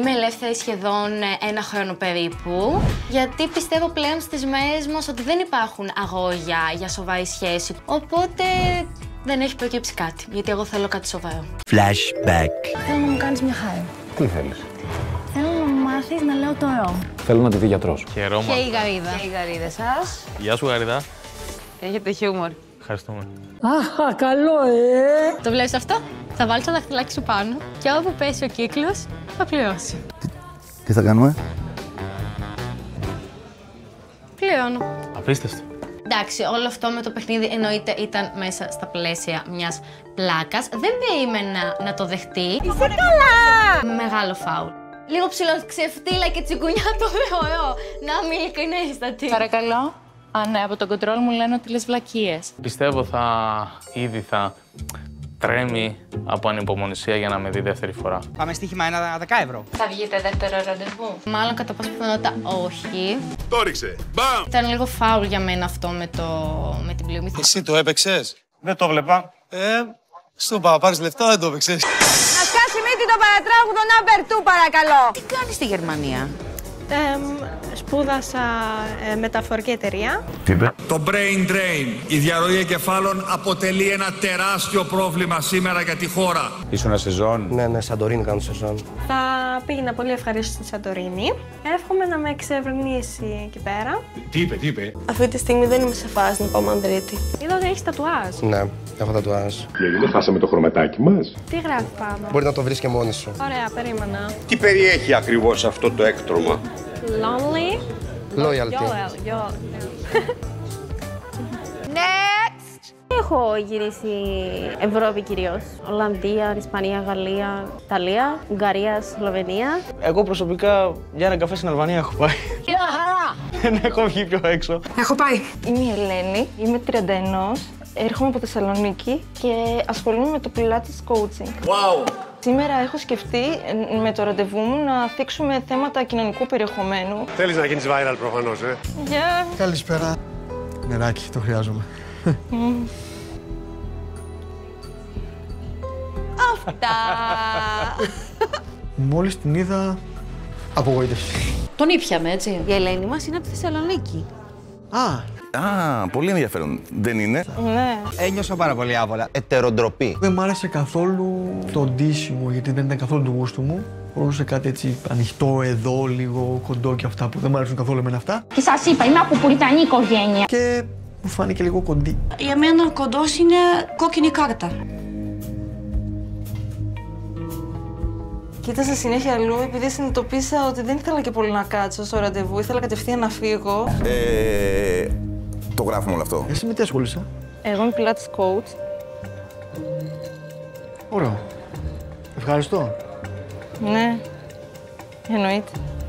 Είμαι ελεύθερη σχεδόν 1 χρόνο περίπου, γιατί πιστεύω πλέον στις μέρες μας ότι δεν υπάρχουν αγόρια για σοβαρή σχέση. Οπότε δεν έχει προκύψει κάτι, γιατί εγώ θέλω κάτι σοβαρό. Flashback. Θέλω να μου κάνεις μια χάρη. Τι θέλεις? Θέλω να μου μάθεις να λέω το ρο. Θέλω να τη δει γιατρός. Και η Γαρίδα. Και η Γαρίδα σας. Γεια σου, Γαρίδα. Έχετε χιούμορ. Ευχαριστούμε. Αχ, καλό, Το βλέπεις αυτό? Θα βάλεις το δαχτυλάκι σου πάνω και όπου πέσει ο κύκλος θα πληρώσει. Τι θα κάνουμε? Πληρώνω. Απίστευτο. Εντάξει, όλο αυτό με το παιχνίδι εννοείται ήταν μέσα στα πλαίσια μιας πλάκας. Δεν περίμενα να το δεχτεί. Είσαι καλά! Μεγάλο φάουλ. Λίγο ψιλοξεφτύλα και τσιγκουνιά το θεωρώ. Να είμαι ειλικρινέστατη. Παρακαλώ. Α, ναι, από τον κοντρόλ μου λένε ότι λες βλακίες. Πιστεύω ήδη θα τρέμει από ανυπομονησία για να με δει δεύτερη φορά. Πάμε στοίχημα 10 ευρώ. Θα βγείτε δεύτερο ραντεβού? Μάλλον κατά πάσα πιθανότητα όχι. Το ρίξε. Μπαμ! Ήταν λίγο φάουλ για μένα αυτό με την πλοία. Εσύ το έπαιξες? Δεν το βλέπα. Σου είπα, πάρεις λεφτά, δεν το έπαιξες. Να σκάσει μύτη το παρατράγουδο number 2, παρακαλώ. Τι κάνεις στη Γερμανία? Σπούδασα μεταφορική εταιρεία. Τι είπε? Το brain drain, η διαρροή εγκεφάλων, αποτελεί ένα τεράστιο πρόβλημα σήμερα για τη χώρα. Ήσουν σεζόν? Ναι, Σαντορίνη κάνω σεζόν. Θα πήγαινα πολύ ευχαρίστω στη Σαντορίνη. Εύχομαι να με εξευρυνήσει εκεί πέρα. Τι είπε? Αυτή τη στιγμή δεν είμαι σε φάση να πάω Μανδρίτη. Είδα ότι έχεις τατουάζ. Ναι, έχω τατουάζ. Γιατί δεν χάσαμε το χρωματάκι μας? Τι γράφει πάνω? Μπορεί να το βρεις και μόνη σου. Ωραία, περίμενα. Τι περιέχει ακριβώς αυτό το έκτρωμα? Lonely. Loyalty. Next! Έχω γυρίσει Ευρώπη κυρίως. Ολλανδία, Ισπανία, Γαλλία, Ιταλία, Ουγγαρία, Σλοβενία. Εγώ προσωπικά για ένα καφέ στην Αλβανία έχω πάει. Ποια χαρά! Δεν έχω βγει πιο έξω. Έχω πάει. Είμαι η Ελένη, είμαι 31. Έρχομαι από Θεσσαλονίκη και ασχολούμαι με το Pilates coaching. Wow! Σήμερα έχω σκεφτεί με το ραντεβού μου να θίξουμε θέματα κοινωνικού περιεχομένου. Θέλεις να γίνεις viral προφανώς, Γεια! Καλησπέρα. Νεράκι, το χρειάζομαι. Αυτά! Μόλις την είδα, απογοήτευση. Τον ήπιαμε, έτσι. Η Ελένη μας είναι από τη Θεσσαλονίκη. Α, πολύ ενδιαφέρον. Δεν είναι? Ναι. Ένιωσα πάρα πολύ άβολα. Ετεροντροπή. Δεν μ' άρεσε καθόλου το ντύσιμο, γιατί δεν ήταν καθόλου του γούστου μου. Μπορούσε κάτι έτσι ανοιχτό εδώ, λίγο κοντό και αυτά που δεν μ' αρέσουν καθόλου εμένα αυτά. Και σας είπα, είμαι από πουριτανή οικογένεια. Και μου φάνηκε λίγο κοντή. Για μένα ο κοντός είναι κόκκινη κάρτα. Κοίταζα συνέχεια αλλού επειδή συνειδητοποίησα ότι δεν ήθελα και πολύ να κάτσω στο ραντεβού. Ήθελα κατευθείαν να φύγω. Το γράφουμε όλο αυτό. Εσύ με τι ασχολείσαι? Εγώ είμαι Pilates coach. Ωραίο. Ευχαριστώ. Ναι, εννοείται.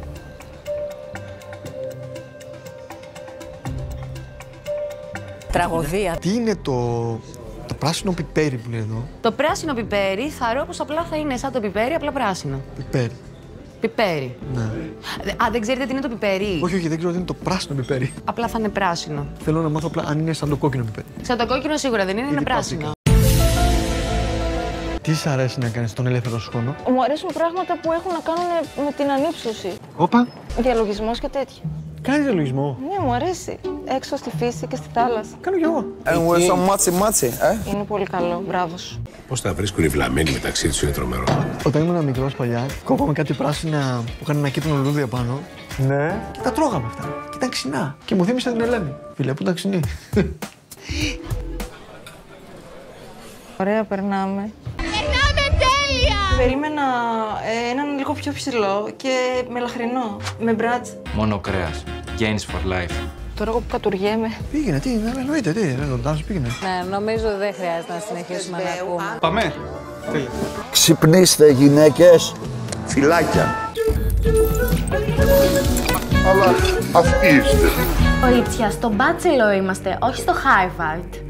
Τραγωδία. Τι είναι το πράσινο πιπέρι που είναι εδώ? Το πράσινο πιπέρι θα πως απλά θα είναι σαν το πιπέρι, απλά πράσινο. Πιπέρι. Πιπέρι. Ναι. Α, δεν ξέρετε τι είναι το πιπέρι? Όχι, δεν ξέρω τι είναι το πράσινο πιπέρι. Απλά θα είναι πράσινο. Θέλω να μάθω απλά αν είναι σαν το κόκκινο πιπέρι. Σαν το κόκκινο σίγουρα δεν είναι, είναι πράσινο. Τι σ' αρέσει να κάνεις τον ελεύθερο σου χρόνο? Μου αρέσουν πράγματα που έχουν να κάνουν με την ανύψωση. Όπα. Διαλογισμός και τέτοια. Κάνεις διαλογισμό? Ναι, μου αρέσει. Έξω στη φύση και στη θάλασσα. Κάνω κι εγώ. Είναι πολύ καλό. Μπράβο σου. Πώς τα βρίσκουν οι βλαμμένοι μεταξύ τους, είναι τρομερό. Όταν ήμουν μικρός παλιά, κόβαμε κάτι πράσινα που είχαν ένα κίτρινο λουλούδι απάνω. Ναι. Και τα τρώγαμε αυτά. Και ήταν ξινά. Και μου θύμισε την Ελένη. Φίλε, που ήταν ξινή. Ωραία, περνάμε. Περνάμε τέλεια! Περίμενα έναν λίγο πιο ψηλό και μελαχρινό. Με μπράτς. Μόνο κρέας. Gains for life. Τώρα εγώ που κατουργέμαι. Πήγαινε, τι, εννοείται, τι, δεν το πήγαινε. Ναι, νομίζω δεν χρειάζεται να συνεχίσουμε να ακούμε. Πάμε. Ξυπνήστε γυναίκες. Φυλάκια. Αλλά αυτοί είστε. Κορίτσια, στο Bachelor είμαστε, όχι στο Harvard.